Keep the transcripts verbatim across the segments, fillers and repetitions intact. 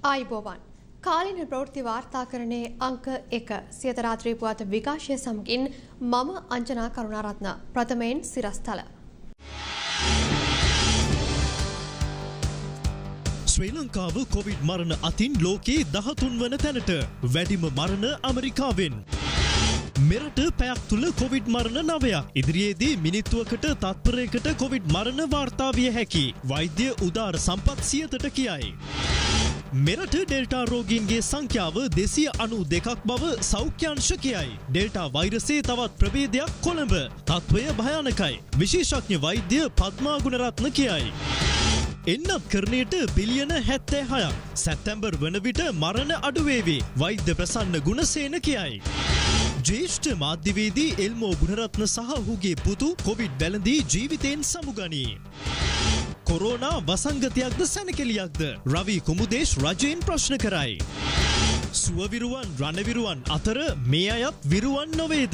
ආයිබෝවන් කාලින ප්‍රවෘත්ති වාර්තාකරණයේ අංක එක සියත රාත්‍රී පුවත් විකාශය සමගින් මම අංජනා කරුණාරත්න ප්‍රථමයෙන් සිරස්තල ශ්‍රී ලංකාව කොවිඩ් මරණ අතින් ලෝකයේ දහතුන් වන තැනට වැඩිම මරණ ඇමරිකාවෙන් මෙරට පැයක් තුළ කොවිඩ් මරණ නවයක් ඉදිරියේදී මිනිත්තුවකට තත්පරයකට කොවිඩ් මරණ වාර්තා විය හැකි වෛද්‍ය උදාර සම්පත් සියයට කියයි. මෙරට ඩෙල්ටා රෝගීන්ගේ සංඛ්‍යාව දෙසිය අනූ දෙකක් බව සෞඛ්‍යංශ කියයි. ඩෙල්ටා වෛරසයේ තවත් ප්‍රභේදයක් කොළඹ තත්ත්වය භයානකයි. විශේෂඥ වෛද්‍ය පද්මා ගුණරත්න කියයි. එන්නත් කරණයට බිලියන හැත්තෑ හයක් සැප්තැම්බර් වන විට මරණ අඩුවේවි වෛද්‍ය ප්‍රසන්න ගුණසේන කියයි. ජ්‍යෙෂ්ඨ මාධ්‍යවේදී එල්මෝ ගුණරත්න සහ ඔහුගේ පුතු කොවිඩ් වැළඳී ජීවිතයෙන් සමුගනී. කොරෝනා වසංගතයක්ද සැනකෙලියක්ද රවි කුමුදේශ් රජයෙන් ප්‍රශ්න කරයි. සුවවිරුවන් රණවිරුවන් අතර මේ අයත් විරුවන් නොවේද?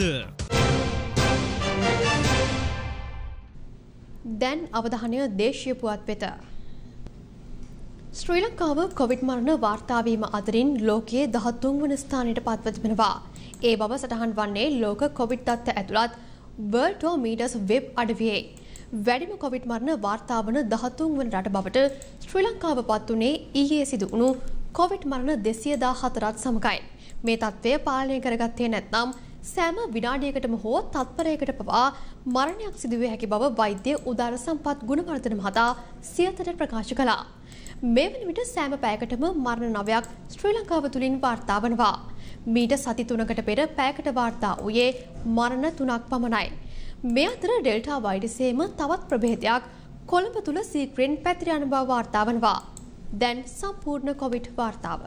දැන් අවධානය දේශීය පුවත් වෙත. ශ්‍රී ලංකාව කොවිඩ් මරණ වාර්තාවීම අතරින් ලෝකයේ දහතුන් වන ස්ථානයට පත්ව තිබෙනවා. ඒ බව සටහන් වන්නේ ලෝක කොවිඩ් තත්ත්ව ඇතුළත් වර්ල්ඩෝමීටර්ස් වෙබ් අඩවියේ. වැඩිම කොවිඩ් මරණ වාර්තා වන දහතුන් වන රට බවට ශ්‍රී ලංකාව පත් වුණේ ඊයේ සිදු වුණු කොවිඩ් මරණ දෙසිය දාහතරත් සමගයි. මේ තත්ත්වය පාලනය කරගත්තේ නැත්නම් සෑම විනාඩියකටම හෝ තත්පරයකට පවා මරණයක් සිදුවිය හැකි බව වෛද්‍ය උදාර සම්පත් ගුණවර්ධන මහතා සියතට ප්‍රකාශ කළා. මේ වන විට සෑම පැයකටම මරණ නවයක් ශ්‍රී ලංකාව තුළින් වාර්තා වනවා. මීට සති තුනකට පෙර පැයකට වාර්තා වූයේ මරණ තුනක් පමණයි. මේ අතර ඩෙල්ටා වෛරසයේම තවත් ප්‍රභේදයක් කොළඹ තුළ සීක්‍රෙන් පැතිර යන බව වාර්තා වනවා. දැන් සම්පූර්ණ කොවිඩ් වාර්තාව.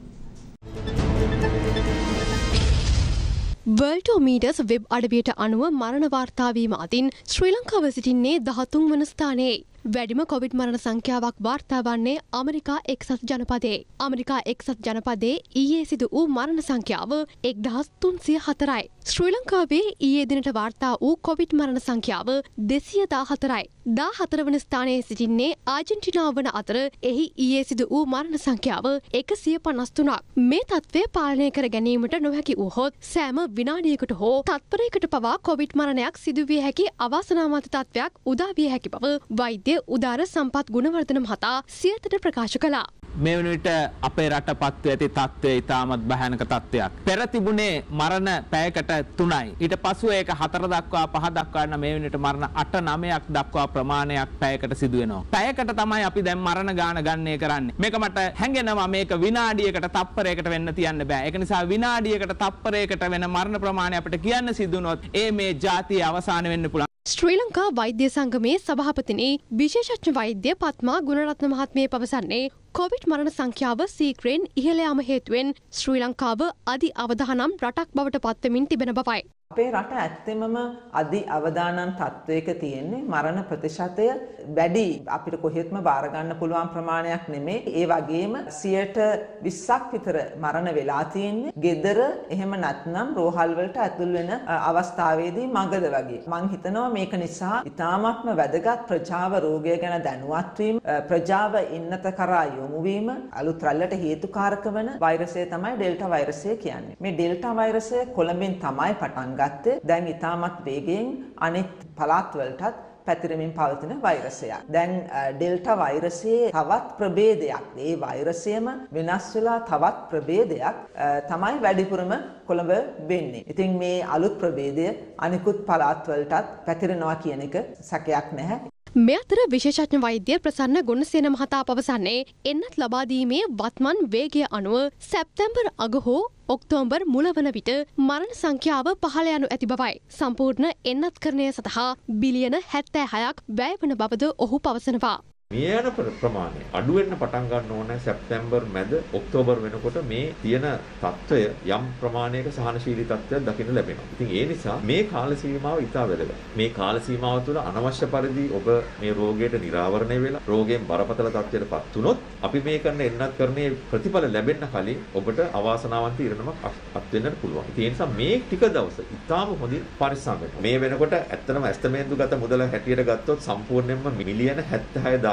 වර්ල්ඩෝමීටර්ස් වෙබ් අඩවියට අනුව මරණ වාර්තා වීම අතින් ශ්‍රී ලංකාව සිටින්නේ දහතුන් වන ස්ථානයේ. වැඩිම කොවිඩ් මරණ සංඛ්‍යාවක් වාර්තා වන්නේ ඇමරිකා එක්සත් ජනපදයේ. ඇමරිකා එක්සත් ජනපදයේ ඊයේ සිදු වූ මරණ සංඛ්‍යාව එක්දහස් තුන්සිය හතරයි. ශ්‍රී ලංකාවේ ඊයේ දිනට වාර්තා වූ කොවිඩ් මරණ සංඛ්‍යාව දෙසිය දාහතරයි. දාහතර වන ස්ථානයේ සිටින්නේ ආජන්ටිනාව වන අතර එහි ඊයේ සිදු වූ මරණ සංඛ්‍යාව එකසිය පනස් තුනක්. මේ තත්ත්වය පාලනය කර ගැනීමට නොහැකි වූහොත් සෑම විනාඩියකට හෝ තත්පරයකට පවා කොවිඩ් මරණයක් සිදුවිය හැකි අවාසනාවන්ත තත්ත්වයක් උදා විය හැකි බව වෛද්‍ය උදාර සම්පත් ගුණවර්ධන මහතා සියතට ප්‍රකාශ කළා. මේ වන විට අපේ රට පත්ව ඇති තත්ත්වය ඉතාමත් භයානක තත්ත්වයක්. පෙර තිබුණේ මරණ පැයකට තුනයි. ඊට පසුව ඒක හතර දක්වා පහ දක්වා යන මේ වන විට මරණ අට නවයක් දක්වා ප්‍රමාණයක් පැයකට සිදු වෙනවා. පැයකට තමයි අපි දැන් මරණ ගාන ගණනය කරන්නේ. මේක මට හැඟෙනවා මේක විනාඩියකට තප්පරයකට වෙන්න තියන්න බෑ. ඒක නිසා විනාඩියකට තප්පරයකට වෙන මරණ ප්‍රමාණය අපිට කියන්න සිදු වුණොත් ඒ මේ ජාතිය අවසාන වෙන්න පුළුවන්. ශ්‍රී ලංකා වෛද්‍ය සංගමේ සභාපතිනි විශේෂඥ වෛද්‍ය පත්මා ගුණරත්න මහත්මිය පවසන්නේ කොවිඩ් මරණ සංඛ්‍යාව සීක්‍රෙන් ඉහළ යාම හේතුවෙන් ශ්‍රී ලංකාව අධි අවදානම් රටක් බවට පත්වෙමින් තිබෙන බවයි. අපේ රට ඇත්තෙමම අධි අවදානම් තත්වයක තියෙන්නේ මරණ ප්‍රතිශතය වැඩි අපිට කොහෙත්ම බාර ගන්න පුළුවන් ප්‍රමාණයක් නෙමෙයි. ඒ වගේම සියයට විස්සක් විතර මරණ වෙලා තියෙන්නේ gedara එහෙම නැත්නම් රෝහල් වලට ඇතුල් වෙන අවස්ථාවේදී මගද වගේ. මම හිතනවා මේක නිසා ඉතාමත්ම වැදගත් ප්‍රජාව රෝගය ගැන දැනුවත් වීම, ප්‍රජාව ඉන්නත කරා යොමු වීම අලුත් රැල්ලට හේතුකාරක වන වෛරසය තමයි ඩෙල්ටා වෛරසය කියන්නේ. මේ ඩෙල්ටා වෛරසය කොළඹින් තමයි පටන් ගත්තේ. දැන් ඉතාමත් වේගයෙන් අනෙක් පළාත් වලටත් පැතිරෙමින් පවතින වෛරසයක්. දැන් ඩෙල්ටා වෛරසයේ තවත් ප්‍රභේදයක්. ඒ වෛරසයම වෙනස් වෙලා තවත් ප්‍රභේදයක් තමයි වැඩිපුරම කොළඹ වෙන්නේ. ඉතින් මේ අලුත් ප්‍රභේදය අනිකුත් පළාත් වලටත් පැතිරෙනවා කියන එක සැකයක් නැහැ. මේ අතර විශේෂඥ වෛද්‍ය ප්‍රසන්න ගුණසේන මහතා පවසන්නේ එන්නත් ලබා දීමේ වත්මන් වේගය අනුව සැප්තැම්බර් අග හෝ ඔක්තෝබර් මුල වන විට මරණ සංඛ්‍යාව පහළ යනු ඇති බවයි. සම්පූර්ණ එන්නත්කරණය සඳහා බිලියන හැත්තෑ හයක් වැය වන බවද ඔහු පවසනවා. මේ යන ප්‍රමාණය අඩු වෙන්න පටන් ගන්න ඕනේ සැප්තැම්බර් මැද ඔක්තෝබර් වෙනකොට මේ තියෙන තත්ත්වය යම් ප්‍රමාණයක සහනශීලී තත්ත්වයක් දකින්න ලැබෙනවා. ඉතින් ඒ නිසා මේ කාල සීමාව ඉතා වැදගත්. මේ කාල සීමාව තුළ අනවශ්‍ය පරිදි ඔබ මේ රෝගයට නිරාවරණය වෙලා රෝගයෙන් බරපතල තත්ත්වයකටපත් වුණොත් අපි මේ කරන එන්නත්කරණයේ ප්‍රතිඵල ලැබෙන්න කලින් ඔබට අවාසනාවන්ත ඉරණමක් අත් වෙන්නත් පුළුවන්. ඒ නිසා මේ ටික දවස ඉතාම හොඳින් පරිස්සම් වෙන්න. මේ වෙනකොට ඇත්තටම ඇස්තමේන්තුගත මුදල හැටියට ගත්තොත් සම්පූර්ණයෙන්ම මිලියන හැත්තෑ හය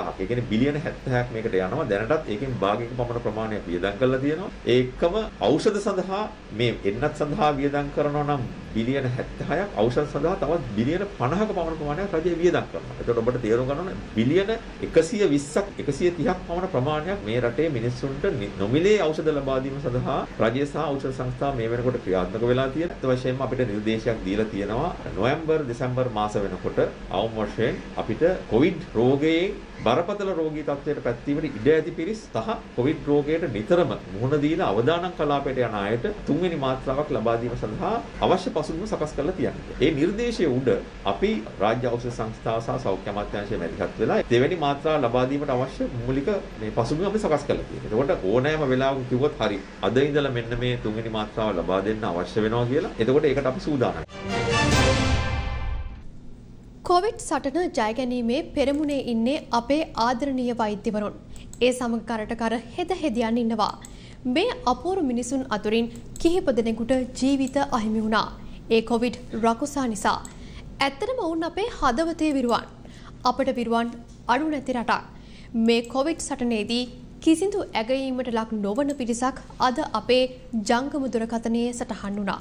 හැත්තෑහක්. ඒ කියන්නේ බිලියන හැත්තෑහක් මේකට යනවා. දැනටත් ඒකෙන් භාගයක පමණ ප්‍රමාණයක් වියදම් කරලා තියෙනවා. ඒකම ඖෂධ සඳහා මේ එන්නත් සඳහා වියදම් කරනවා නම් බිලියන හැත්තෑහක්, ඖෂධ සඳහා තවත් බිලියන පනහක පමණ ප්‍රමාණයක් රජය වියදම් කරනවා. එතකොට ඔබට තේරුම් ගන්න ඕනේ බිලියන එකසිය විස්සක් එකසිය තිහක් පමණ ප්‍රමාණයක් මේ රටේ මිනිස්සුන්ට නොමිලේ ඖෂධ ලබා දීම සඳහා රජය සහ ඖෂධ සංස්ථා මේ වෙනකොට ක්‍රියාත්මක වෙලා තියෙනවා. ඒත් වශයෙන්ම අපිට නිර්දේශයක් දීලා තියෙනවා නොවැම්බර් දෙසැම්බර් මාස වෙනකොට අවම වශයෙන් අපිට කොවිඩ් රෝගයේ බරපතල රෝගී තත්ත්වයට පැත්වීමට ඉඩ ඇති පිරිස් සහ කොවිඩ් රෝගයට නිතරම මුහුණ දීලා අවදානම් කලාපයට යන අයට තුන්වෙනි මාත්‍රාවක් ලබා දීම සඳහා අවශ්‍ය පසුබිම සකස් කරලා තියෙනවා. ඒ නිර්දේශයේ උඩ අපි රාජ්‍ය ඖෂධ සංස්ථාව සහ සෞඛ්‍ය අමාත්‍යාංශය මැදිහත් වෙලා දෙවෙනි මාත්‍රාව ලබා දීමට අවශ්‍ය මූලික මේ පසුබිම අපි සකස් කරලා තියෙනවා. එතකොට ඕනෑම වෙලාවක කිව්වොත් හරි අද ඉඳලා මෙන්න මේ තුන්වෙනි මාත්‍රාව ලබා දෙන්න අවශ්‍ය වෙනවා කියලා. එතකොට ඒකට අපි සූදානම්යි. කොවිඩ් සටන ජය ගැනීමේ පෙරමුණේ ඉන්නේ අපේ ආදරණීය වෛද්‍යවරුන්. ඒ සමග කරට කර හෙද හෙදියන් ඉන්නවා. මේ අපූර්ව මිනිසුන් අතුරින් කිහිප දෙනෙකුට ජීවිත අහිමි වුණා. ඒ කොවිඩ් රකුසා නිසා. ඇත්තටම වුන් අපේ හදවතේ විරුවන්. අපට විරුවන් අඩු නැති රටක්. මේ කොවිඩ් සටනේදී කිසිදු ඇගයීමට ලක් නොවන පිරිසක් අද අපේ ජංගම දුරකථනයේ සටහන් වුණා.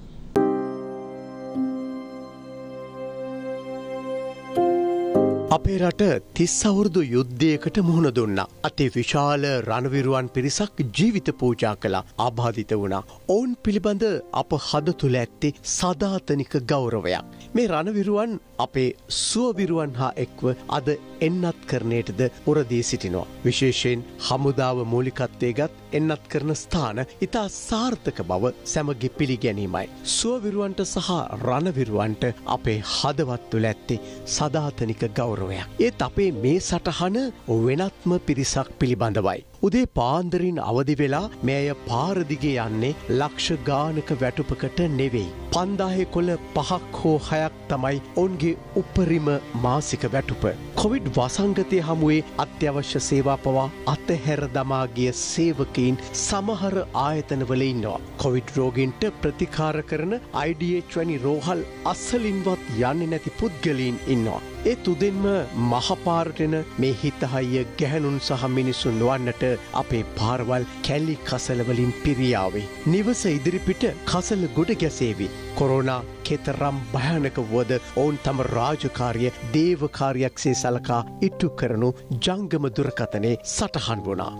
අපේ රට තිස් අවුරුදු යුද්ධයකට මුහුණ දුන්නා. අති විශාල රණවිරුවන් පිරිසක් ජීවිත පූජා කළා. ආබාධිත වුණා. ඔවුන් පිළිබඳ අප හද තුළ ඇත්තේ සදාතනික ගෞරවයක්. මේ රණවිරුවන් අපේ සුවවිරුවන් හා එක්ව අද එන්නත් කරණයටද උරදී සිටිනවා. විශේෂයෙන් හමුදාව මූලිකත්වයේ ගත් එන්නත් කරන ස්ථාන ඉතා සාර්ථක බව සැමගේ පිළිගැනීමයි. සුවවිරුවන්ට සහ රණවිරුවන්ට අපේ හදවත් තුළ ඇත්තේ සදාතනික ගෞරවයක්. ඒත් අපේ මේ සටහන වෙනත්ම පිරිසක් පිළිබඳවයි. උදේ පාන්දරින් අවදි වෙලා මෙය පාරදිගේ යන්නේ ලක්ෂ ගානක වැටුපකට නෙවෙයි. පන්දාහේ කොළ පහක් හෝ හයක් තමයි ඔවුන්ගේ උපරිම මාසික වැටුප. කොවිඩ් වසංගතය හමුවේ අත්‍යවශ්‍ය සේවා පවා අතහැර දමා ගිය සේවකයින් සමහර ආයතනවල ඉන්නවා. කොවිඩ් රෝගීන්ට ප්‍රතිකාර කරන අයි ඩී එච් වැනි රෝහල් අස්සලින්වත් යන්නේ නැති පුද්ගලයින් ඉන්නවා. ඒ තුදෙන්ම මහපාරටෙන මේ හිතහයිය ගැහැණුන් සහ මිනිසුන් වන්නට අපේ පාරවල් කැලි කසලවලින් පිරියාවේ. නිවස ඉදිරිපිට කසල ගොඩ ගැසේවි. කොරෝනා කෙතරම් භයානක වුවද ඔවුන් තම රාජකාරිය දේවකාරියක්සේ සලකා ඉටු කරනු ජංගම දුරකථනයේ සටහන් වුණා.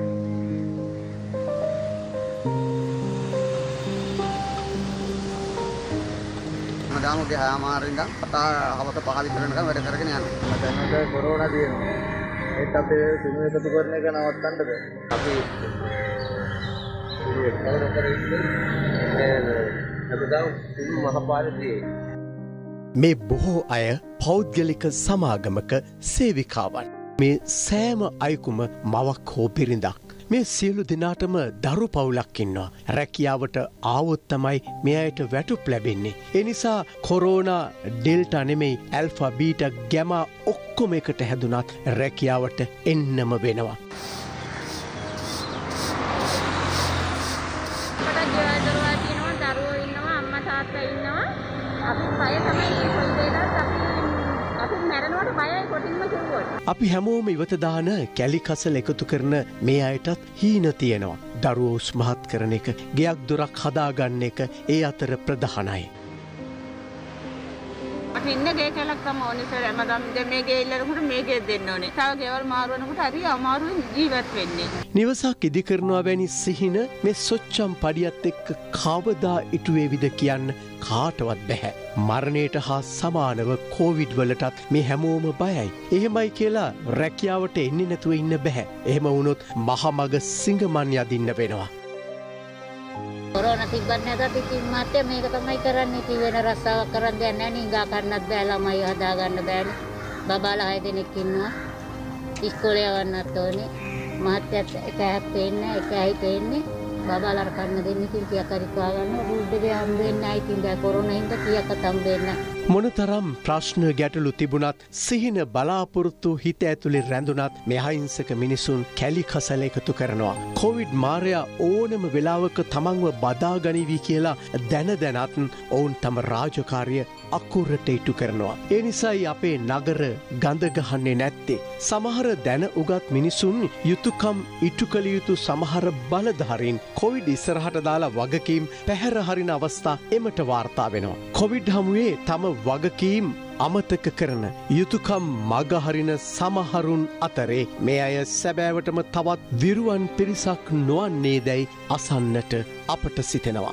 දාමුගේ හාමාරින්ද පතා හවස පහ විතර වෙනකම් වැඩ කරගෙන යනවා. දැන් කොරෝනා තියෙනවා. ඒත් අපේ සිනු එකතු කරන එක නවත්තන්නද බෑ. අපි ඉතින් කවුරු කරේ ඉන්නේ අපදාව සිනු මහපාරදී මේ බොහෝ අය පෞද්ගලික සමාගමක සේවිකාවන්. මේ සෑම අයකුම මවක් හෝ බිරිඳක්. මේ සියලු දෙනාටම දරු පවුලක් ඉන්නවා. රැකියාවට ආවොත් තමයි මේ අයට වැටුප් ලැබෙන්නේ. ඒ නිසා කොරෝනා ඩෙල්ටා නෙමෙයි ඇල්ෆා බීටා ගැමා ඔක්කොම එකට හැදුනත් රැකියාවට එන්නම වෙනවා. අපි හැමෝම ඉවතදාන කැලි කසල එකතු කරන මේ අයටත් හීන තියෙනවා. දරුවෝ උස්මහත් කරන එක, ගෙයක් දොරක් හදාගන්න එක ඒ අතර ප්‍රධානයි. අපි ඉන්න ගේ කැලක් තම ඕනේ සර්. හැමදාම මේ ගේ ඉල්ලනකොට මේ ගේ දෙන්න ඕනේ. තව ගෙවල් මාරු වෙනකොට හරි අමාරුවෙන් ජීවත් වෙන්නේ. නිවසක් ඉදි කරනවා වැනි සිහින මේ සොච්චම් පඩියත් එක්ක කවදා ඉටු වේවිද කියන්න කාටවත් බැහැ. මරණයට හා සමානව කෝවිඩ් වලටත් මේ හැමෝම බයයි. එහෙමයි කියලා රැකියාවට එන්නේ නැතුව ඉන්න බැහැ. එහෙම වුණොත් මහමග සිඟමන් යදින්න වෙනවා. කොරෝනා තිබ්බත් නැතත් ඉතින් මාත්‍ය මේක තමයි කරන්නේ. ඉතින් වෙන රස්සාවක් කරන් දෙයක් නැහැ නේ. ඉඟා කන්නත් බෑ, ළමයි හදා ගන්න බෑනේ. බබාලා හය දෙනෙක් ඉන්නවා. ඉස්කෝලේ යවන්නත් ඕනේ. මහත්යත් එක හැක් පේන්නේ, එක ඇයි පේන්නේ. බබාලා කන්න දෙන්න ඉතින් කීයක් හරි කවා ගන්න. රුඩ් එකේ හම්බ වෙන්නේ නැහැ. ඉතින් දැන් කොරෝනා හින්දා කීයක් හම්බ වෙන්නේ නැහැ. මොනතරම් ප්‍රශ්න ගැටලු තිබුණත් සිහින බලාපොරොත්තු හිත ඇතුලේ රැඳුණත් මේ අහිංසක මිනිසුන් කැලි කසල එකතු කරනවා. කොවිඩ් මාරයා ඕනම වෙලාවක තමන්ව බදා ගනිවි කියලා දැන දැනත් ඔවුන් තම රාජකාරිය අකුරට ඉටු කරනවා. ඒ නිසායි අපේ නගර ගඳ ගහන්නේ නැත්තේ. සමහර දැන උගත් මිනිසුන් යුතුයකම් ඉටු කළ යුතු සමහර බලධාරීන් කොවිඩ් ඉස්සරහට දාලා වගකීම් පැහැර හරින අවස්ථා එමට වාර්තා වෙනවා. කොවිඩ් හමුවේ තම වගකීම් අමතක කරන යුතුයකම් මගහරින සමහරුන් අතරේ මේ අය සැබෑවටම තවත් විරුවන් පිරිසක් නොවන්නේ දැයි අසන්නට අපට සිතෙනවා.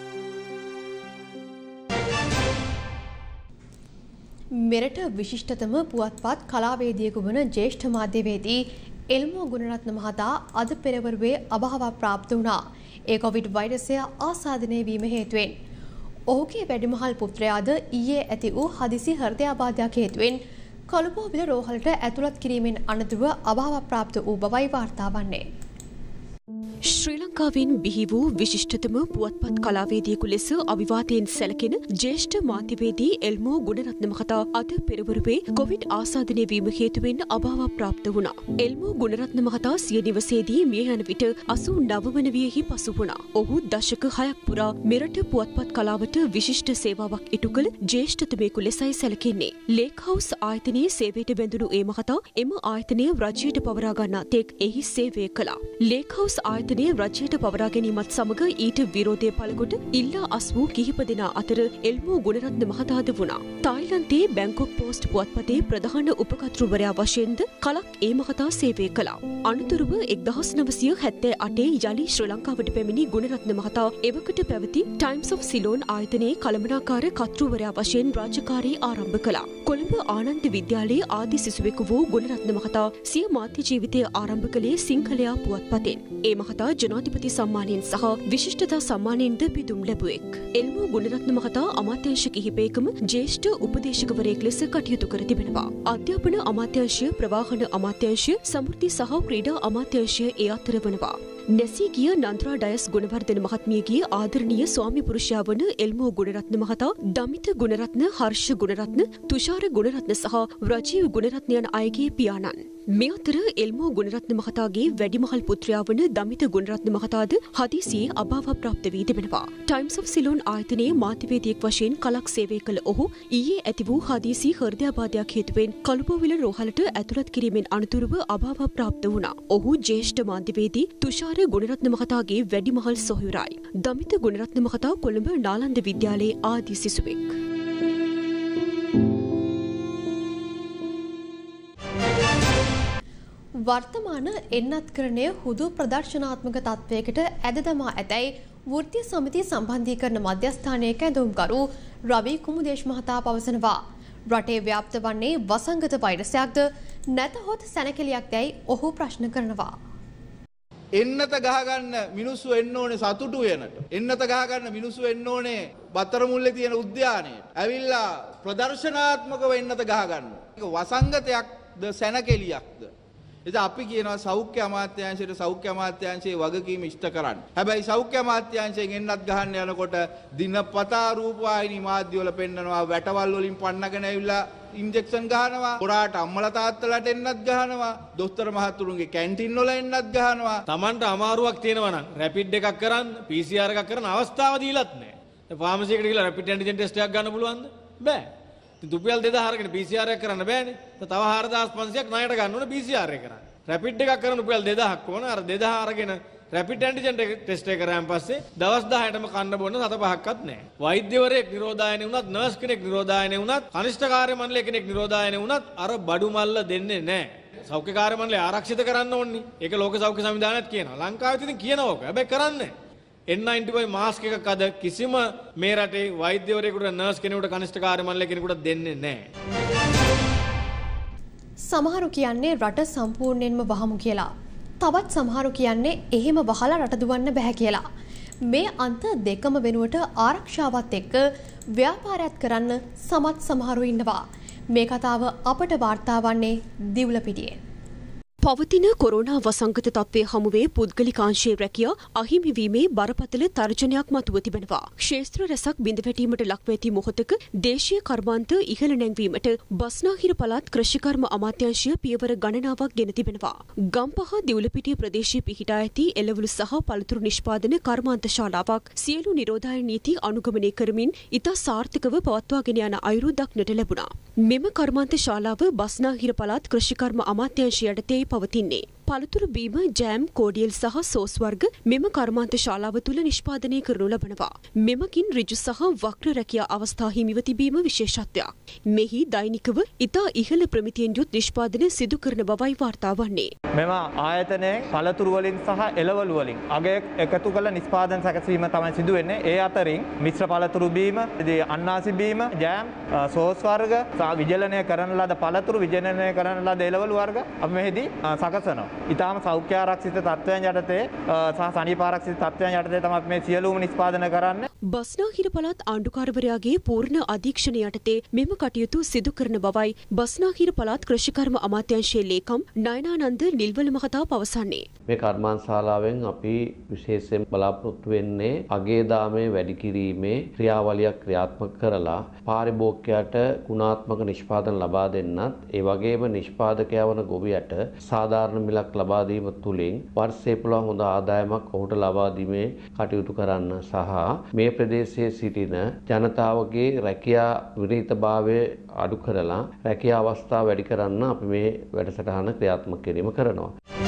මෙරට විශිෂ්ටතම පුවත්පත් කලාවේදියෙකු වන ජ්‍යෙෂ්ඨ මාධ්‍යවේදී එල්මෝ ගුණරත්න මහතා අද පෙරවරුවේ අභාව ප්‍රාප්ත වුණා. ඒ කොවිඩ් වෛරසය ආසාදනය වීම හේතුවෙන්. ඔහුගේ වැඩිමහල් පුත්‍රයාද ඊයේ ඇති වූ හදිසි හෘදයාබාධයක් හේතුවෙන් කොළඹවිල රෝහලට ඇතුළත් කිරීමෙන් අනතුරුව අභාව ප්‍රාප්ත වූ බවයි වාර්තා වන්නේ. ශ්‍රී ලංකාවෙන් බිහි වූ විශිෂ්ටතම පුවත්පත් කලාවේදියෙකු ලෙස අවිවාදයෙන් සැලකෙන ජ්‍යෙෂ්ඨ මාධ්‍යවේදී එල්මෝ ගුණරත්න මහතා අද පෙරවරුවේ කොවිඩ් ආසාදනය වීම හේතුවෙන් අභාව ප්‍රාප්ත වුණා. එල්මෝ ගුණරත්න මහතා සිය නිවසේදී මිය යන විට අසූ නව වන වියෙහි පසු වුණා. ඔහු දශක හයක් පුරා මෙරට පුවත්පත් කලාවට විශිෂ්ට සේවාවක් ඉටු කළ ජ්‍යෙෂ්ඨතමයෙකු ලෙසයි සැලකෙන්නේ. ලේක් හවුස් ආයතනයේ සේවයට බැඳුණු ඒ මහතා එම ආයතනය රජයට පවරා ගන්නා තෙක් එහි සේවය කළා. ලේක් හවුස් ආයතනයේ රජයට පවරා ගැනීමත් සමග ඊට විරෝධය පළකොට ඉල්ලා අස් වූ කිහිප දෙනා අතර එල්මෝ ගුණරත්න මහතාද වුණා. තායිලන්තයේ බැංකොක් පෝස්ට් පුවත්පතේ ප්‍රධාන උපකර්තෘවරයා වශයෙන්ද කලක් ඒ මහතා සේවය කළා. අනතුරුව එක්දහස් නවසිය හැත්තෑ අටේ යලි ශ්‍රී ලංකාවට පැමිණි ගුණරත්න මහතා එවකට පැවති ටයිම්ස් ඔෆ් සිලෝන් ආයතනයේ කළමනාකාර කර්තෘවරයා වශයෙන් රාජකාරී ආරම්භ කළා. කොළඹ ආනන්ද විද්‍යාලයේ ආදි සිසුවෙකු වූ ගුණරත්න මහතා සිය මාධ්‍ය ජීවිතය ආරම්භ කළේ සිංහලයා පුවත්පතෙන්. ඒ මහතා ජනාධිපති සම්මානයෙන් සහ විශිෂ්ටතා සම්මානයෙන්ද පිදුම් ලැබුවෙක්. එල්මෝ ගුණරත්න මහතා අමාත්‍යාංශ කිහිපයකම ජ්‍යෙෂ්ඨ උපදේශකවරයෙක් ලෙස කටයුතු කර තිබෙනවා. අධ්‍යාපන අමාත්‍යාංශය, ප්‍රවාහන අමාත්‍යාංශය, සමෘද්ධි සහ ක්‍රීඩා අමාත්‍යාංශය ඒ අතර වනවා. නැසී ගිය නන්ද්‍රා ඩයස් ගුණවර්ධන මහත්මියගේ ආදරණීය ස්වාමි පුරුෂයා වන එල්මෝ ගුණරත්න මහතා දමිත ගුණරත්න, හර්ෂ ගුණරත්න, තුෂාර ගුණරත්න සහ රජීව් ගුණරත්න යන අයගේ පියාණන්. මේ අතර එල්මෝ ගුණරත්න මහතාගේ වැඩිමහල් පුත්‍රයා වන දමිත ගුණරත්න මහතාද හදිසියේ අභාව ප්‍රාප්ත වී තිබෙනවා. ටයිම්ස් ඔෆ් සිලෝන් ආයතනයේ මාධ්‍යවේදියෙක් වශයෙන් කලක් සේවය කළ ඔහු ඊයේ ඇති වූ හදිසි හෘදයාබාධයක් හේතුවෙන් කළුපෝවිල රෝහලට ඇතුළත් කිරීමෙන් අනතුරුව අභාව ප්‍රාප්ත වුණා. ඔහු ජ්‍යෙෂ්ඨ මාධ්‍යවේදී තුෂාර ගුණරත්න මහතාගේ වැඩිමහල් සොහොයුරයි. දමිත ගුණරත්න මහතා කොළඹ නාලන්ද විද්‍යාලයේ ආදි සිසුවෙක්. වර්තමාන එන්නත්කරණය හුදු ප්‍රදර්ශනාත්මක තත්ත්වයකට ඇද දමා ඇතැයි වෘත්තීය සමිති සම්බන්ධීකරණ මධ්‍යස්ථානයේ කැඳවුම්කරු රවි කුමුදේශ් මහතා පවසනවා. රටේ ව්‍යාප්ත වන්නේ වසංගත වෛරසයක්ද නැතහොත් සැනකෙලියක් දැයි ඔහු ප්‍රශ්න කරනවා. එන්නත ගහගන්න මිනිස්සු එන්න ඕනේ සතුටු වෙනට. එන්නත ගහගන්න මිනිස්සු එන්න ඕනේ බත්තරමුල්ලේ තියෙන උද්‍යානයට. ඇවිල්ලා ප්‍රදර්ශනාත්මකව එන්නත ගහගන්න. ඒක වසංගතයක්ද සැනකෙලියක්ද? ඉතින් අපි කියනවා සෞඛ්‍ය අමාත්‍යාංශයට සෞඛ්‍ය අමාත්‍යාංශයේ වගකීම ඉෂ්ට කරන්න. හැබැයි සෞඛ්‍ය අමාත්‍යාංශයෙන් එන්නත් ගහන්න යනකොට දිනපතා රූපවාහිනී මාධ්‍ය වල පෙන්නනවා වැටවල් වලින් පන්නගෙන ඇවිල්ලා ඉන්ජෙක්ෂන් ගහනවා. පොරාට අම්මලා තාත්තලාට එන්නත් ගහනවා. දොස්තර මහතුරුන්ගේ කැන්ටින් වල එන්නත් ගහනවා. Tamanට අමාරුවක් තියෙනවා නම් රැපිඩ් එකක් කරන්න, පී සී ආර් එකක් කරන්න අවස්ථාව දීලත් නැහැ. දැන් ෆාමසි එකට ගිහලා රැපිඩ් ඇන්ටිජන් ටෙස්ට් එකක් ගන්න පුළුවන්ද? බෑ. රුපියල් දෙදාහ අරගෙන පී සී ආර් එකක් කරන්න බෑනේ. තව හාරදාස් පන්සියයක් ණයට ගන්න ඕනේ පී සී ආර් එක කරන්න. රැපිඩ් එකක් කරන්න රුපියල් දෙදාහක් ඕන. අර දෙදාහ අරගෙන රැපිඩ් ඇන්ටිජන් ටෙස්ට් එක කරාන් පස්සේ දවස් දහයටම කන්න බොන්න සත පහක්වත් නැහැ. වෛද්‍යවරයෙක් නිරෝධායනය වුණත්, නර්ස් කෙනෙක් නිරෝධායනය වුණත්, කනිෂ්ඨ කාර්ය මණ්ඩලයේ කෙනෙක් නිරෝධායනය වුණත් අර බඩු මල්ල දෙන්නේ නැහැ. සෞඛ්‍ය කාර්ය මණ්ඩලය ආරක්ෂිත කරන්න ඕනේ. ඒක ලෝක සෞඛ්‍ය සංවිධානයත් කියනවා. ලංකාවෙත් ඉතින් කියනවා ඔක. හැබැයි කරන්නේ එන් නයින්ටි ෆයිව් මාස්ක් එකක් අද කිසිම මේ රටේ වෛද්‍යවරයෙකුට, නර්ස් කෙනෙකුට, කනිෂ්ඨ කාර්ය මණ්ඩලයේ කෙනෙකුට දෙන්නේ නැහැ. සමහරු කියන්නේ රට සම්පූර්ණයෙන්ම වහමු කියලා. තවත් සමහරු කියන්නේ එහෙම වහලා රට දුවන්න බෑ කියලා. මේ අන්ත දෙකම වෙනුවට ආරක්ෂාවත් එක්ක ව්‍යාපාරයක් කරන්න සමත් සමහරු ඉන්නවා. මේ කතාව අපට වාර්තා වන්නේ දිවුලපිටියෙන්. පවතින කොරෝනා වසංගත තත්ත්වය හමුවේ පුද්ගලිකාංශයේ රැකියා අහිමිවීමේ බරපතල තර්ජනයක් මතුව තිබෙනවා. ක්ෂේත්‍ර රැසක් බිඳවැටීමට ලක්ව ඇති මොහොතක දේශීය කර්මාන්ත ඉහළ නැංවීමට බස්නාහිර පළාත් කෘෂිකර්ම අමාත්‍යාංශය පියවර ගණනාවක් ගෙන තිබෙනවා. ගම්පහ දිවුලපිටිය ප්‍රදේශයේ පිහිටා ඇති එළවලු සහ පළතුරු නිෂ්පාදන කර්මාන්ත ශාලාවක් සියලු නිරෝධායන නීති අනුගමනය කරමින් ඉතා සාර්ථකව පවත්වාගෙන යන අයුරු දක්නට ලැබුණා. මෙම කර්මාන්ත ශාලාව බස්නාහිර පළාත් කෘෂිකර්ම අමාත්‍යාංශය යටතේ පවතින්නේ. පළතුරු බීම, ජෑම්, කෝඩියල් සහ සෝස් වර්ග මෙම කර්මාන්ත ශාලාව තුළ නිෂ්පාදනය කරනු ලබනවා. මෙමකින් ඍජු සහ වක්‍ර රැකියා අවස්ථා හිමිව තිබීම විශේෂත්වයක්. මෙහි දෛනිකව ඉතා ඉහළ ප්‍රමිතියෙන් යුත් නිෂ්පාදන සිදු කරන බවයි වාර්තා වන්නේ. මෙම ආයතනයේ පළතුරු වලින් සහ එළවලු වලින් අගයක් එකතු කළ නිෂ්පාදන සැකසීම තමයි සිදු වෙන්නේ. ඒ අතරින් මිශ්‍ර පළතුරු බීම, අන්නාසි බීම, ජෑම්, සෝස් වර්ග, විජලනය කරන ලද පළතුරු, විජලනය කරන ලද එළවලු වර්ග අපි මෙහිදී සකසනවා. ඉතාම සෞඛ්‍ය ආරක්ෂිත තත්ත්වයන් යටතේ සහ සනීප ආරක්ෂිත තත්ත්වයන් යටතේ තමයි මේ සියලුම නිෂ්පාදනය කරන්නේ. බස්නාහිර පළාත් ආණ්ඩුකාරවරයාගේ පූර්ණ අධීක්ෂණය යටතේ මෙම කටයුතු සිදු කරන බවයි බස්නාහිර පළාත් කෘෂිකර්ම අමාත්‍යාංශයේ ලේකම් නයනානන්ද නිල්වල මහතා පවසන්නේ. මේ කර්මාන්ත ශාලාවෙන් අපි විශේෂයෙන් බලාපොරොත්තු වෙන්නේ අගේ දාමේ වැඩි කිරීමේ ක්‍රියාවලියක් ක්‍රියාත්මක කරලා පාරිභෝගිකයාට ගුණාත්මක නිෂ්පාදන ලබා දෙන්නත් ඒ වගේම නිෂ්පාදකයා වන ගොවියට සාධාරණ මිලක් ලබා දීම තුළින් වර්ෂයේ පුළුවන් හොඳ ආදායමක් ඔහුට ලබා දීමේ කටයුතු කරන්න සහ මේ ප්‍රදේශයේ සිටින ජනතාවගේ රැකියා විනීතභාවය අඩු කරලා රැකියා අවස්ථා වැඩි කරන්න අපි මේ වැඩසටහන ක්‍රියාත්මක කිරීම කරනවා.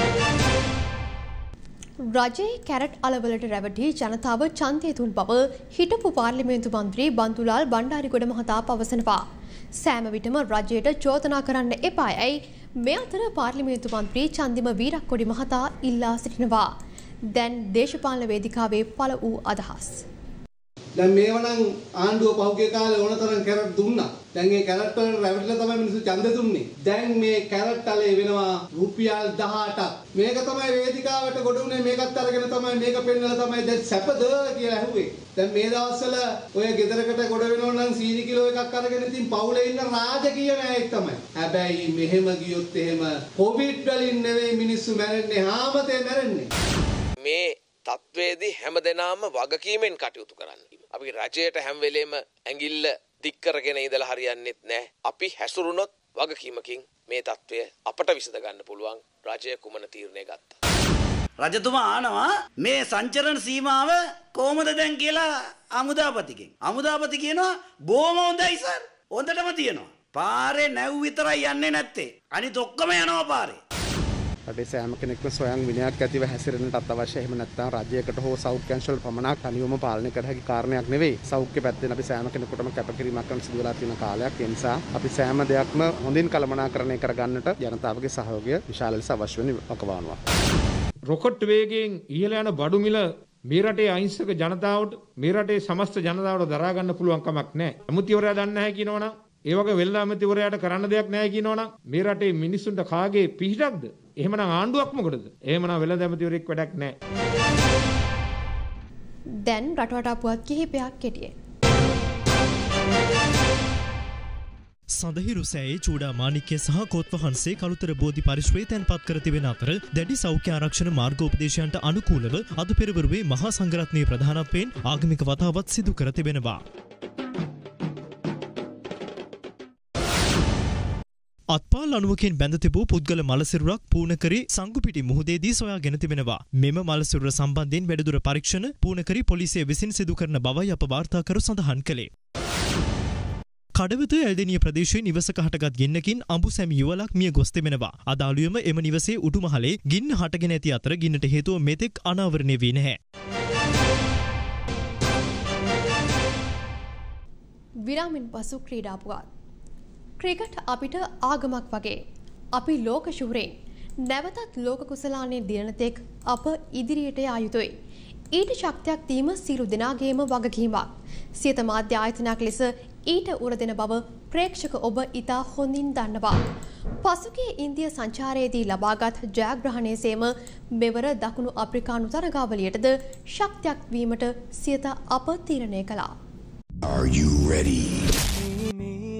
රජයේ කැරට් අලවලට රැවටි ජනතාව ඡන්දය දුන් බව හිටපු පාර්ලිමේන්තු මන්ත්‍රී බන්දුලාල් බණ්ඩාරිගොඩ මහතා පවසනවා. සෑම විටම රජයට චෝදනා කරන්න එපායයි මේ අතර පාර්ලිමේන්තු මන්ත්‍රී චන්දිම වීරක්කොඩි මහතා ඉල්ලා සිටිනවා. දැන් දේශපාලන වේදිකාවේ පළ වූ අදහස්. දැන් මේවනම් ආණ්ඩුව පහුගිය කාලේ ඕනතරම් කැරට් දුන්නා. දැන් මේ කැරට් වල රැවටිලා තමයි මිනිස්සු ඡන්ද දුන්නේ. දැන් මේ කැරට් අලේ වෙනවා රුපියල් දහඅටක්. මේක තමයි වේදිකාවට ගොඩ උනේ. මේකත් අරගෙන තමයි මේක පෙන්නලා තමයි දැන් සැපද කියලා ඇහුවේ. දැන් මේ දවස්වල ඔය ගෙදරකට ගොඩ වෙනව නම් සීනි කිලෝ එකක් අරගෙන ඉතින් පවුලේ ඉන්න රාජකීය නෑයෙක් තමයි. හැබැයි මෙහෙම ගියොත් එහෙම කොවිඩ් වලින් නෙවෙයි මිනිස්සු මැරෙන්නේ, හාමතේ මැරෙන්නේ. මේ තත්වයේදී හැමදෙනාම වගකීමෙන් කටයුතු කරන්න. අපි රජයට හැම වෙලේම ඇඟිල්ල දික් කරගෙන ඉඳලා හරියන්නේත් නැහැ. අපි හැසුරුනොත් වගකීමකින් මේ තත්වය අපට විසඳ ගන්න පුළුවන්. රජය කුමන තීරණය ගත්තා? රජතුමා ආනවා මේ සංචරණ සීමාව කොහොමද දැන් කියලා අමුදාපතිගෙන්. අමුදාපති කියනවා බොහොම හොඳයි සර්. හොඳටම තියෙනවා. පාරේ නැව් විතරයි යන්නේ නැත්තේ. අනිත් ඔක්කොම යනවා පාරේ. රටේ සෑම කෙනෙක්ම ස්වයං විනයක් ඇතිව හැසිරෙන්නටත් අවශ්‍ය. එහෙම නැත්නම් රජයකට හෝ සෞඛ්‍යංශවල පමණක් තනියම පාලනය කර හැකි කාරණයක් නෙවෙයි. සෞඛ්‍ය පැත්තෙන් අපි සෑම කෙනෙකුටම කැපකිරීමක් කරන්න සිදු වෙලා තියෙන කාලයක්. ඒ නිසා අපි සෑම දෙයක්ම හොඳින් කළමනාකරණය කරගන්නට ජනතාවගේ සහයෝගය විශාල ලෙස අවශ්‍ය වෙන වකවානුවක්. රොකට් වේගයෙන් ඉහළ යන බඩු මිල මේ රටේ අහිංසක ජනතාවට, මේ රටේ සමස්ත ජනතාවට දරා ගන්න පුළුවන් කමක් නැහැ. අමුතිවරයා දන්නේ නැහැ කියනවනම්, ඒ වගේ වෙළඳ අමුතිවරයාට කරන්න දෙයක් නැහැ කියනවනම් මේ රටේ මිනිස්සුන්ට කාගේ පිහිටක්ද? එහෙමනම් ආණ්ඩුවක් මොකටද? එහෙමනම් වෙළඳ ඇමතිවරයෙක් වැඩක් නැහැ. දැන් රටවටා පුවත් කිහිපයක් කෙටියෙන්. සඳහිරු සෑයේ චූඩා මාණික්‍ය සහ කොත් වහන්සේ කළුතර බෝධි පරිශ්‍රයේ තැන්පත් කර තිබෙන අතර දැඩි සෞඛ්‍ය ආරක්ෂණ මාර්ගෝපදේශයන්ට අනුකූලව අද පෙරවරුවේ මහා සංඝරත්නයේ ප්‍රධානත්වයෙන් ආගමික වතාවත් සිදු කර තිබෙනවා. අත්පාල් අණුවකින් බැඳ තිබූ පුද්ගල මලසිරුරක් පූර්ණකරි සංගුපිටි මුහුදේදී සොයාගෙන තිබෙනවා. මෙම මලසිරුර සම්බන්ධයෙන් වැඩිදුර පරීක්ෂණ පූර්ණකරි පොලිසිය විසින් සිදු කරන බවයි අප වාර්තාකරු සඳහන් කළේ. කඩවත ඇල්දෙනිය ප්‍රදේශයේ නිවසක හටගත් ගින්නකින් අඹු සැමි යුවලක් මිය ගොස් තිබෙනවා. අදාළුවම එම නිවසේ උඩුමහලේ ගින්න හටගෙන ඇති අතර ගින්නට හේතුව මෙතෙක් අනාවරණය වී නැහැ. විරාමින් පසු ක්‍රීඩා පුවත්. ක්‍රිකට් අපිට ආගමක් වගේ. අපි ලෝක ශූරයෙන් නැවතත් ලෝක කුසලානේ දිනනතෙක් අප ඉදිරියට යා යුතුයි. ඊට ශක්තියක් දීම සියලු දෙනාගේම වගකීමක්. සියත මාධ්‍ය ආයතනයක් ලෙස ඊට උරදෙන බව ප්‍රේක්ෂක ඔබ ඉතා හොඳින් දන්නවා. පසුගිය ඉන්දිය සංචාරයේදී ලබාගත් ජයග්‍රහණයේ සේම මෙවර දකුණු අප්‍රිකානු තරගාවලියටද ශක්තියක් වීමට සියත අප තීරණය කළා. Are you ready?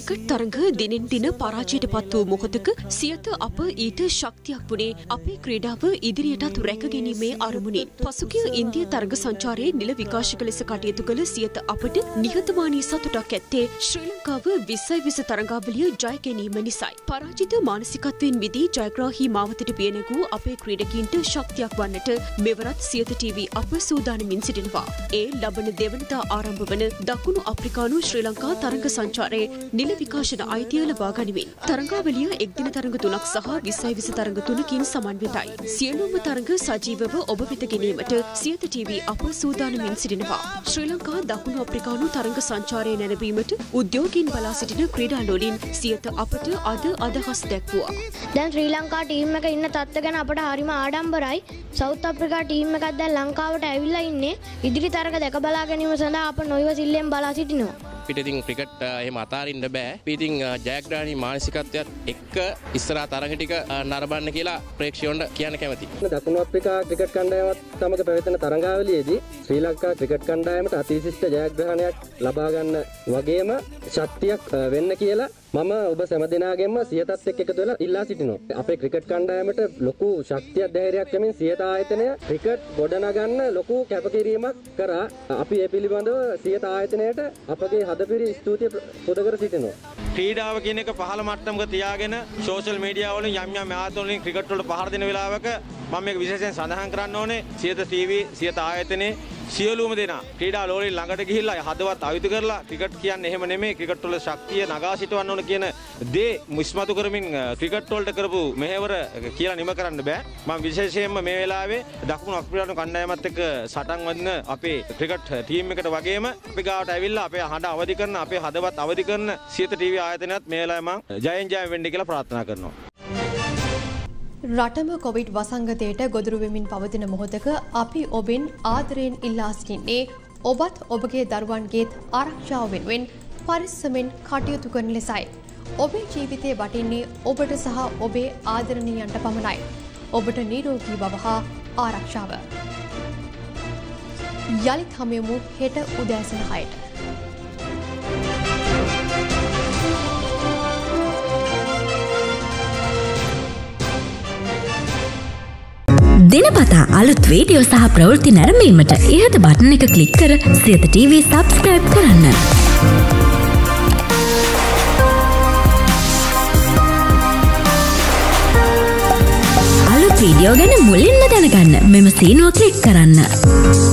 ක්‍රිකට් තරඟ දිනෙන් දින පරාජයට පත් වූ මොහොතක සියත අප ඊට ශක්තියක් වුණේ අපේ ක්‍රීඩාව ඉදිරියටත් රැක ගැනීමේ අරමුණින්. පසුගිය ඉන්දිය තරඟ සංචාරයේ නිල විකාශක ලෙස කටයුතු කළ සියත අපට නිහතමානී සතුටක් ඇත්තේ ශ්‍රී ලංකාව විස්සයි විස තරඟාවලිය ජය ගැනීම නිසයි. පරාජිත මානසිකත්වයෙන් මිදී ජයග්‍රාහී මාවතට පිය නැගූ අපේ ක්‍රීඩකීන්ට ශක්තියක් වන්නට මෙවරත් සියත ටීවී අප සූදානමින් සිටිනවා. ඒ ලබන දෙවනදා ආරම්භ වන දකුණු අප්‍රිකානු ශ්‍රී ලංකා තරඟ සංචාරයේ නිල විකාශන අයිතිය ලබා ගනිමින් තරඟාවලිය එක්දින තරඟ තුනක් සහ විස්සයි විස තරඟ තුනකින් සමන්විතයි. සියලුම තරඟ සජීවව ඔබ වෙත ගෙනීමට සියත ටීවී අප සූදානමින් සිටිනවා. ශ්‍රී ලංකා දකුණු අප්‍රිකානු තරඟ සංචාරය නැරඹීමට උද්‍යෝගීන් බලා සිටින ක්‍රීඩාලෝලීන් සියත අපට අද අදහස් දැක්වුවා. දැන් ශ්‍රී ලංකා ටීම් එක ඉන්න තත්ත්ව ගැන අපට හරිම ආඩම්බරයි. සවුත් අප්‍රිකා ටීම් එකක් දැන් ලංකාවට ඇවිල්ලා ඉන්නේ. ඉදිරි තරඟ දැක බලා ගැනීම සඳහා අප නොයවසිල්ලෙන් බලා සිටිනවා. අපිට ඉතින් ක්‍රිකට් එහෙම අතාරින්න බෑ. අපි ඉතින් ජයග්‍රහණී මානසිකත්වයත් එක්ක ඉස්සරහා තරඟ ටික නරඹන්න කියලා ප්‍රේක්ෂකයන්ට කියන්න කැමතියි. දකුණු අප්‍රිකා ක්‍රිකට් කණ්ඩායමත් සමග පැවැත්වෙන තරඟාවලියේදී ශ්‍රී ලංකා ක්‍රිකට් කණ්ඩායමට අතිවිශිෂ්ට ජයග්‍රහණයක් ලබා ගන්න වගේම ශක්තියක් වෙන්න කියලා මම ඔබ සෑම දෙනාගෙන්ම සියතත් එක්ක එකතු වෙලා ඉල්ලා සිටිනවා. අපේ ක්‍රිකට් කණ්ඩායමට ලොකු ශක්තියක් ධෛර්යයක් ලැබෙමින් සියත ආයතනය ක්‍රිකට් ගොඩනගන්න ලොකු කැපකිරීමක් කරා. අපි ඒ පිළිබඳව සියත ආයතනයට අපගේ හදපිරි ස්තුතිය පුද කර සිටිනවා. ක්‍රීඩාව කියන එක පහළ මට්ටමක තියාගෙන සෝෂල් මීඩියා වලින් යම් යම් ආයතන වලින් ක්‍රිකට් වලට පහර දෙන වෙලාවක මම මේක විශේෂයෙන් සඳහන් කරන්න ඕනේ සියත ටීවී සියත ආයතනයේ සියලුම දෙනා ක්‍රීඩා ලෝලෙන් ළඟට ගිහිල්ලා හදවත් අයුතු කරලා ක්‍රිකට් කියන්නේ එහෙම නෙමෙයි ක්‍රිකට් වල ශක්තිය නගා සිටවන්න ඕන කියන දේ මුස්මතු කරමින් ක්‍රිකට් වලට කරපු මෙහෙවර කියලා නිම කරන්න බෑ. මම විශේෂයෙන්ම මේ වෙලාවේ දකුණු අප්‍රිකානු කණ්ඩායමත් එක්ක සටන් වදින අපේ ක්‍රිකට් ටීම් එකට වගේම අපි ගාවට ඇවිල්ලා අපේ හඬ අවදි කරන අපේ හදවත් අවදි කරන සියත ටීවී ආයතනයත් මේ වෙලාවේ මම ජයෙන් ජය වෙන්න කියලා ප්‍රාර්ථනා කරනවා. රටම කොවිඩ් වසංගතයට ගොදුරු වෙමින් පවතින මොහොතක අපි ඔබෙන් ආදරයෙන් ඉල්ලා සිටින්නේ ඔබත් ඔබගේ දරුවන්ගේත් ආරක්ෂාව වෙනුවෙන් පරිස්සමෙන් කටයුතු කරන ලෙසයි. ඔබේ ජීවිතය වටින්නේ ඔබට සහ ඔබේ ආදරණීයන්ට පමණයි. ඔබට නිරෝගී බව හා ආරක්ෂාව. යළිත් හමුවෙමු හෙට උදෑසන හයට. දිනපතා අලුත් වීඩියෝ සහ ප්‍රවෘත්ති නැරඹීමට ඉහත බටන් එක ක්ලික් කර සියත ටීවී සබ්ස්ක්‍රයිබ් කරන්න. අලුත් වීඩියෝ ගැන මුලින්ම දැනගන්න මෙම සීනුව ක්ලික් කරන්න.